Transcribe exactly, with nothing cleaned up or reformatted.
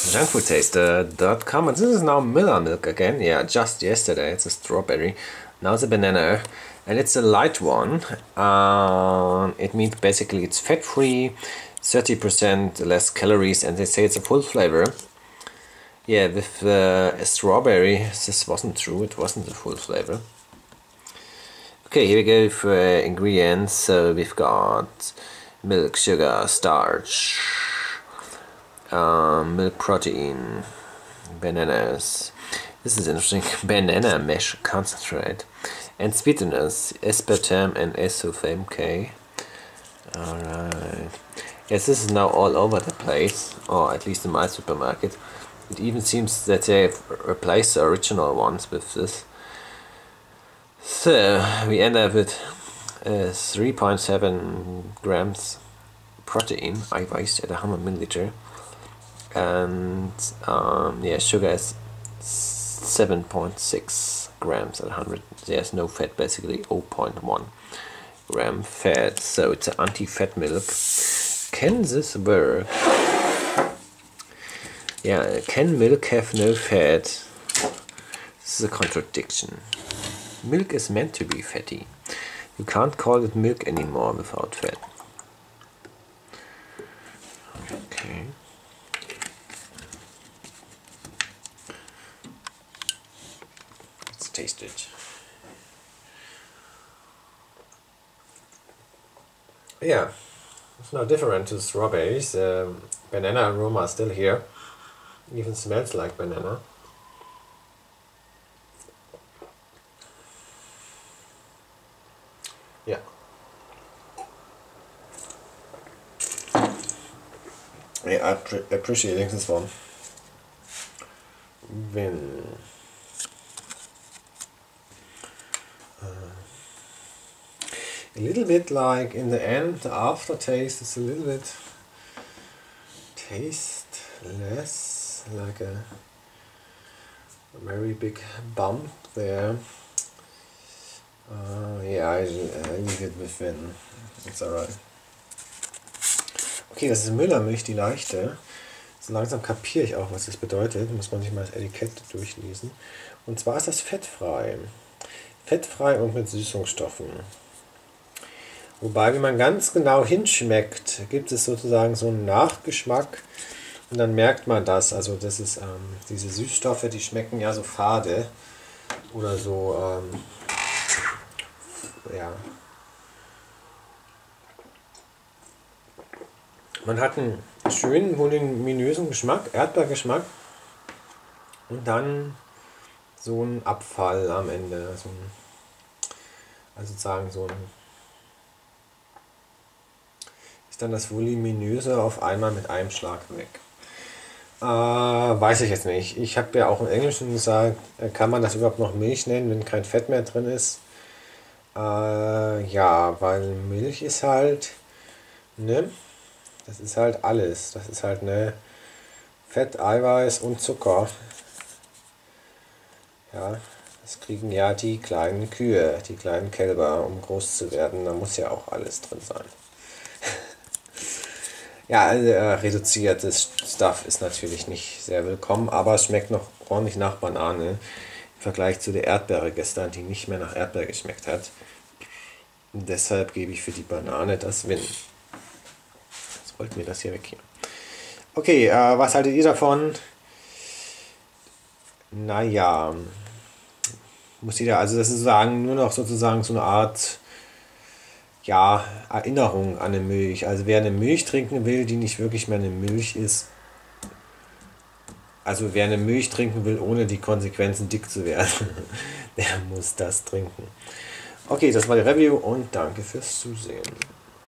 junk food taster dot com, and this is now Miller milk again. Yeah, just yesterday it's a strawberry, now it's a banana, and it's a light one. Uh, it means basically it's fat free, thirty percent less calories, and they say it's a full flavor. Yeah, with uh, a strawberry, this wasn't true, it wasn't a full flavor. Okay, here we go for uh, ingredients. So we've got milk, sugar, starch, um, milk protein, bananas. This is interesting. Banana mesh concentrate, and sweeteners, aspartame and asulfame K. Alright. Yes, this is now all over the place, or at least in my supermarket. It even seems that they have replaced the original ones with this. So we end up with uh, three point seven grams protein, Eiweiß at one hundred milliliter, and um, yeah, sugar is seven point six grams at one hundred. There's no fat, basically zero point one gram fat, so it's an anti-fat milk. Can this work? Yeah, can milk have no fat? This is a contradiction. Milk is meant to be fatty. You can't call it milk anymore without fat. Okay. Let's taste it. Yeah, it's no different to strawberries. Um, banana aroma is still here. Even smells like banana. Yeah. Yeah, I'm pre appreciating this one. When uh, a little bit like in the end, the aftertaste is a little bit tasteless, like a, a very big bump there. Uh, yeah, I, I leave it with Win. It's alright. Okay, das ist Müllermilch, die leichte. So langsam kapiere ich auch, was das bedeutet. Muss man sich mal das Etikett durchlesen. Und zwar ist das fettfrei. Fettfrei und mit Süßungsstoffen. Wobei, wenn man ganz genau hinschmeckt, gibt es sozusagen so einen Nachgeschmack. Und dann merkt man das. Also das ist ähm, diese Süßstoffe, die schmecken ja so fade. Oder so... Ähm, ja. Man hat einen schönen, voluminösen Geschmack, Erdbeergeschmack, und dann so ein Abfall am Ende. So ein, also sozusagen so ein. Ist dann das Voluminöse auf einmal mit einem Schlag weg. Äh, weiß ich jetzt nicht. Ich habe ja auch im Englischen gesagt, kann man das überhaupt noch Milch nennen, wenn kein Fett mehr drin ist? Äh, ja, weil Milch ist halt, ne, das ist halt alles. Das ist halt, ne, Fett, Eiweiß und Zucker. Ja, das kriegen ja die kleinen Kühe, die kleinen Kälber, um groß zu werden. Da muss ja auch alles drin sein. Ja, also, äh, reduziertes Stuff ist natürlich nicht sehr willkommen, aber es schmeckt noch ordentlich nach Banane. Im Vergleich zu der Erdbeere gestern, die nicht mehr nach Erdbeere geschmeckt hat. Und deshalb gebe ich für die Banane das Win. Jetzt rollt mir das hier weg hier. Okay, äh, was haltet ihr davon? Naja, muss jeder, also das ist sozusagen nur noch sozusagen so eine Art, ja, Erinnerung an eine Milch. Also wer eine Milch trinken will, die nicht wirklich mehr eine Milch ist, also wer eine Milch trinken will, ohne die Konsequenzen dick zu werden, der muss das trinken. Okay, das war die Review und danke fürs Zusehen.